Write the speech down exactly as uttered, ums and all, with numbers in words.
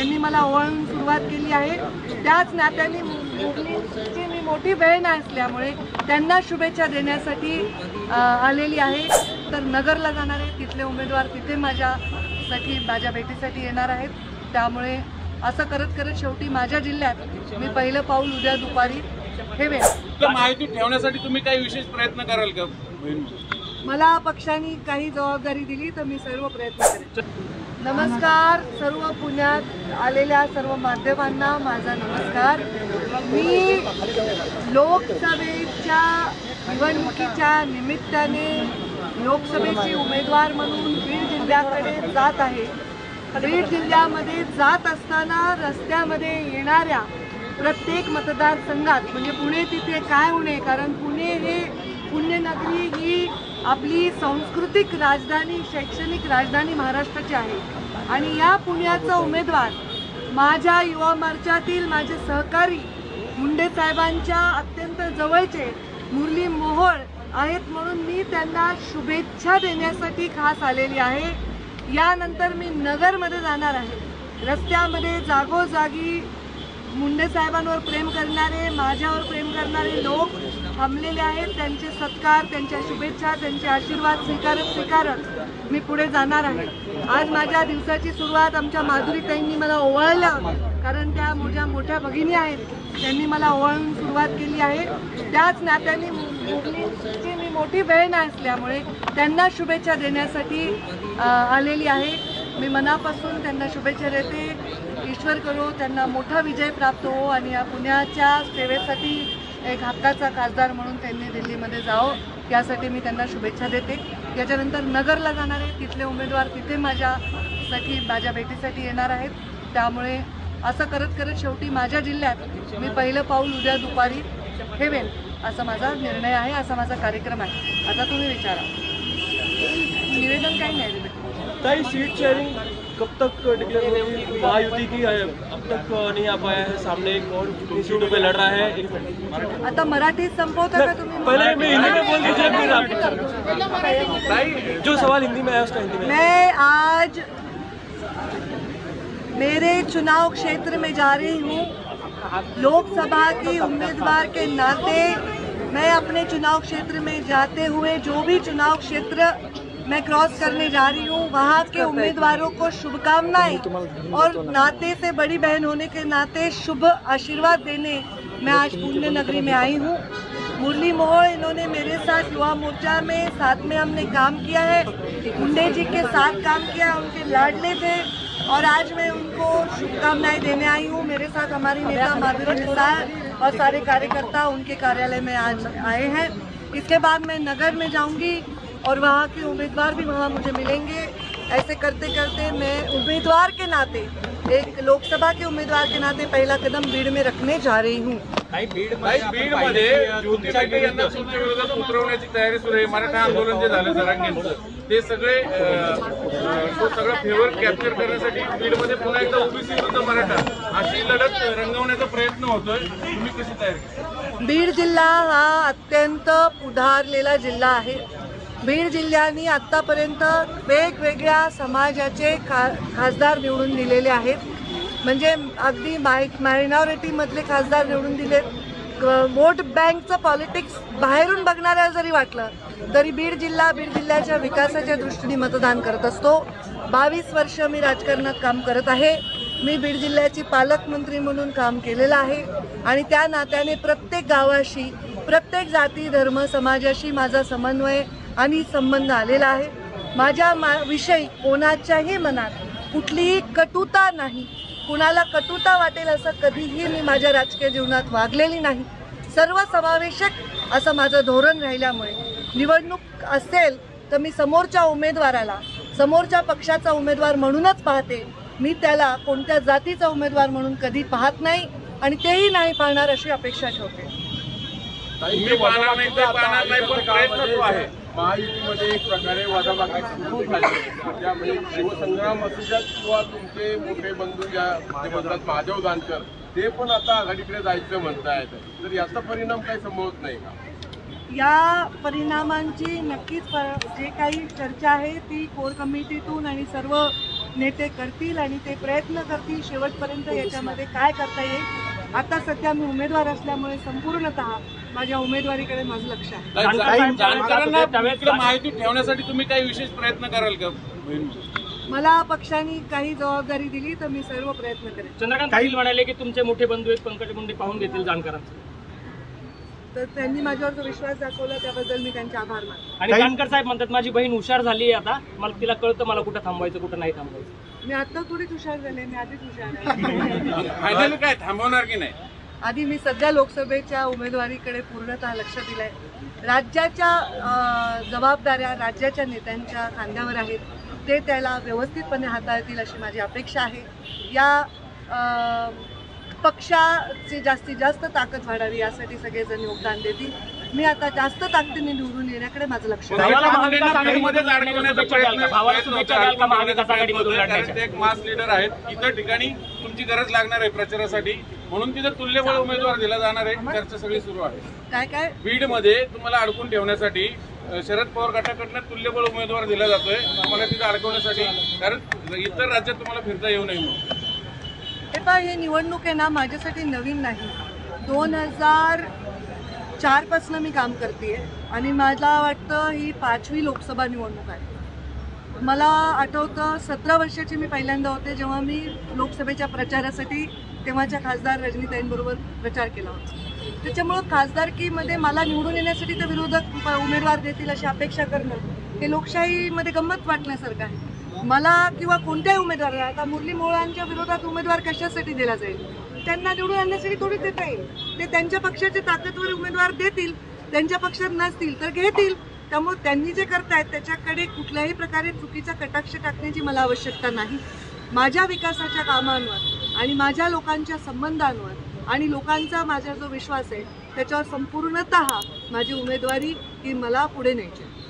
त्यांनी मला ओवाळून सुरुवात केली आहे। त्याच नात्याने मुलींची मी मोठी बहीण असल्यामुळे त्यांना शुभेच्छा देण्यासाठी आलेली आहे। तर नगरला जाणारे तिथले उमेदवार तिथे माझ्यासाठी माझ्या भेटीसाठी येणार आहेत। त्यामुळे असं करत करत शेवटी माझ्या जिल्ह्यात मी पहिलं पाऊल उद्या दुपारी ठेवेन। माहिती ठेवण्यासाठी तुम्ही काही विशेष प्रयत्न कराल का? मला पक्षाने काही जबाबदारी दिली तर मी सर्व प्रयत्न करेन। नमस्कार सर्व पुण्यात आलेल्या सर्व माध्यमांना माझा नमस्कार। मी लोकसभेच्या निवडणुकीच्या निमित्ताने लोकसभेचे उमेदवार म्हणून बीड जिल्ह्याकडे जात आहे। बीड जिल्ह्यामध्ये जात असताना रस्त्यामध्ये येणाऱ्या प्रत्येक मतदारसंघात म्हणजे पुणे तिथे काय होणे, कारण पुणे हे पुण्यनगरी ही आपली सांस्कृतिक राजधानी शैक्षणिक राजधानी महाराष्ट्राची आहे आणि या पुण्याचा उमेदवार माझ्या युवा मोर्चातील माझे सहकारी मुंडे साहेबांच्या अत्यंत जवळचे मुरली मोहोळ आहेत म्हणून मी त्यांना शुभेच्छा देण्यासाठी खास आलेली आहे। यानंतर मी नगरमध्ये जाणार आहे। रस्त्यामध्ये जागोजागी मुंडे साहेबांवर प्रेम करणारे माझ्यावर प्रेम करणारे लोक थांबलेले आहेत। त्यांचे सत्कार त्यांच्या शुभेच्छा त्यांचे आशीर्वाद स्वीकारत स्वीकारत मी पुढे जाणार आहे। आज माझ्या दिवसाची सुरुवात आमच्या माधुरीताईंनी मला ओवाळलं, कारण त्या माझ्या मोठ्या भगिनी आहेत, त्यांनी मला ओवाळून सुरुवात केली आहे। त्याच नात्याने मुलींची मी मोठी बहीण असल्यामुळे त्यांना शुभेच्छा देण्यासाठी आलेली आहे। मी मनापासून त्यांना शुभेच्छा देते। ईश्वर करो त्यांना मोठा विजय प्राप्त हो आणि या पुण्याच्या सेवेसाठी एक हक्काचा खासदार म्हणून त्यांनी दिल्लीमध्ये जावं यासाठी मी त्यांना शुभेच्छा देते। याच्यानंतर नगरला जाणारे तिथले उमेदवार तिथे माझ्यासाठी माझ्या भेटीसाठी येणार आहेत। त्यामुळे असं करत करत शेवटी माझ्या जिल्ह्यात मी पहिलं पाऊल उद्या दुपारी ठेवेन असा माझा निर्णय आहे, असा माझा कार्यक्रम आहे। आता तुम्ही विचारा, निवेदन काही नाही दिलं। ताई, सीट शेयरिंग कब तक डिक्लेयर होगी? महायुति की अब तक नहीं आ पाया है सामने, कौन कितनी सीटों पे लड़ रहा है? आता मराठी संपवता का तुम्ही? पहले मैं हिंदी में बोल दीजिए फिर आप। जो सवाल हिंदी में है उसका हिंदी में। मैं आज मेरे चुनाव क्षेत्र में जा रही हूँ। लोकसभा की उम्मीदवार के नाते मैं अपने चुनाव क्षेत्र में जाते हुए जो भी चुनाव क्षेत्र मैं क्रॉस करने जा रही हूँ वहाँ के उम्मीदवारों को शुभकामनाएं और नाते से बड़ी बहन होने के नाते शुभ आशीर्वाद देने मैं आज पुण्य नगरी में आई हूँ। मुरली मोहोळ इन्होंने मेरे साथ युवा मोर्चा में साथ में हमने काम किया है, मुंडे जी के साथ काम किया, उनके लाडले थे और आज मैं उनको शुभकामनाएं देने आई हूँ। मेरे साथ हमारी नेता माधुरी मिसाल और सारे कार्यकर्ता उनके कार्यालय में आज आए हैं। इसके बाद मैं नगर में जाऊँगी और वहाँ के उम्मीदवार भी वहाँ मुझे मिलेंगे। ऐसे करते करते मैं उम्मीदवार के नाते एक लोकसभा के उम्मीदवार के नाते पहला कदम बीड में रखने जा रही हूँ। बीड मध्ये ज्योतिबाई यांना तुमच्या विरोधात उतरवण्याची तयारी सुरू आहे। मराठा आंदोलन जे झालं जरांगेंचं ते सगळे तो सगळा फेवर कॅप्चर करण्यासाठी बीड मध्ये पुन्हा एकदा ओबीसी विरुद्ध मराठा अशी लढत रंगवण्याचा प्रयत्न होतोय। तुम्ही कशी तयारी? बीड जिल्हा हा अत्यंत पुढारलेला जिल्हा आहे। बीड जिल्ह्याने आत्तापर्यंत वेगवेगळ्या समाजाचे खा खासदार निवडून दिलेले आहेत, म्हणजे अगदी माय मायनॉरिटीमधले खासदार निवडून दिलेत। वोट बँकचं पॉलिटिक्स बाहेरून बघणाऱ्या जरी वाटलं तरी बीड जिल्हा बीड जिल्ह्याच्या विकासाच्या दृष्टीने मतदान करत असतो। बावीस वर्ष मी राजकारणात काम करत आहे। मी बीड जिल्ह्याची पालकमंत्री म्हणून काम केलेलं आहे आणि त्या नात्याने प्रत्येक गावाशी प्रत्येक जाती धर्म समाजाशी माझा समन्वय आणि संबंध आलेला आहे। माझ्या मा विषयी कोणाच्याही मनात कुठलीही कटुता नाही, कुणाला कटुता वाटेल असं कधीही मी माझ्या राजकीय जीवनात वागलेली नाही। सर्वसमावेशक असं माझं धोरण राहिल्यामुळे निवडणूक असेल तर मी समोरच्या उमेदवाराला समोरच्या पक्षाचा उमेदवार म्हणूनच पाहते। मी त्याला कोणत्या जातीचा उमेदवार म्हणून कधी पाहत नाही आणि तेही नाही पाहणार अशी अपेक्षा ठेवते। महायुतीमध्ये एक प्रकारे वादाबाकी सुरू झाली, त्यामध्ये शिवसंग्राम असू द्यात किंवा तुमचे मोठे बंधू ज्या म्हणतात महादेव जानकर ते पण आता आघाडीकडे जायचं म्हणतायत, तर याचा परिणाम काही संभवत नाही का? या परिणामांची नक्कीच जे काही चर्चा आहे ती कोर कमिटीतून आणि सर्व नेते करतील आणि ते प्रयत्न करतील शेवटपर्यंत याच्यामध्ये काय करता येईल. आता सध्या मी उमेदवार असल्यामुळे संपूर्णतः माझ्या उमेदवारीकडे माझं लक्ष आहे. जाणकारांना इकडे माहिती ठेवण्यासाठी तुम्ही काही विशेष प्रयत्न कराल का? मला पक्षाने काही जबाबदारी दिली तर मी सर्व प्रयत्न करेन. चंद्रकांत पाटील म्हणाले की तुमचे मोठे बंधू आहेत पंकज मुंडे पाहून घेतील जाणकारांचं, तर त्यांनी माझ्यावर जो विश्वास दाखवला त्याबद्दल मी त्यांचे आभार मानतो. आणि जानकर साहेब म्हणतात माझी बहीण हुशार झाली आहे आता, मला तिला कळतं मला कुठं थांबवायचं कुठं नाही थांबवायचं. मी आता थोडीच हुशार झाले, मी आधीच हुशार आहे. फायनल काय थांबवणार की नाही? आधी मी सध्या लोकसभेच्या उमेदवारीकडे पूर्णतः लक्ष दिलंय. राज्याच्या अं, जबाबदाऱ्या राज्याच्या नेत्यांच्या खांद्यावर आहेत, ते त्याला व्यवस्थितपणे हाताळतील अशी माझी अपेक्षा आहे. या अं, पक्षाची जास्तीत जास्त ताकद वाढावी यासाठी सगळेजण योगदान देतील. मी आता जास्त ताकदीने निवडून येण्याकडे माझं लक्ष आहे. भावाला महाविकास मुंडेंना आघाडीमध्ये बीडमध्येच अडकवण्याचा प्रयत्न- भावाला प्रयत्न शुभेच्छा होता. द्याल का महाविकास आघाडीमधून कारण लढण्याच्या? ते एक मास लीडर आहेत. इतर ठिकाणी तुमची गरज लागणार आहे प्रचारासाठी, म्हणून तिथे तुल्यबळ उमेदवार दिला जाणार आहे. चर्चा सगळी सुरू आहे. काय काय बीडमध्ये तुम्हाला अडकून ठेवण्यासाठी अ, शरद पवार गटाकडनं तुल्यबळ उमेदवार दिला जातोय तुम्हाला तिथे अडकवण्यासाठी, कारण इतर राज्यात तुम्हाला फिरता येऊ नये म्हणून. हे पहा, ही निवडणूक आहे ना माझ्यासाठी नवीन नाही. दोन हजार चार पासून मी काम करते आणि मला वाटतं ही पाचवी लोकसभा निवडणूक आहे. मला आठवतं सतरा वर्षाची मी पहिल्यांदा होते जेव्हा मी लोकसभेच्या प्रचारासाठी तेव्हाच्या खासदार रजनीताईंबरोबर प्रचार केला होता. त्याच्यामुळं खासदारकीमध्ये मला निवडून येण्यासाठी तर विरोधक उमेदवार देतील अशी अपेक्षा करणं हे लोकशाहीमध्ये गंमत वाटण्यासारखं आहे. मला किंवा कोणत्याही उमेदवाराला आता मुरली मोहोळांच्या विरोधात उमेदवार कशासाठी दिला जाईल? त्यांना निवडून आणण्यासाठी थोडी देता येईल. ते त्यांच्या पक्षाचे ताकदवर उमेदवार देतील, त्यांच्या पक्षात नसतील तर घेतील. त्यामुळे त्यांनी जे करतायत त्याच्याकडे कुठल्याही प्रकारे चुकीचा कटाक्ष टाकण्याची मला आवश्यकता नाही. माझ्या विकासाच्या कामांवर आणि माझ्या लोकांच्या संबंधांवर आणि लोकांचा माझा जो विश्वास आहे त्याच्यावर संपूर्णतः माझी उमेदवारी ही मला पुढे न्यायची आहे.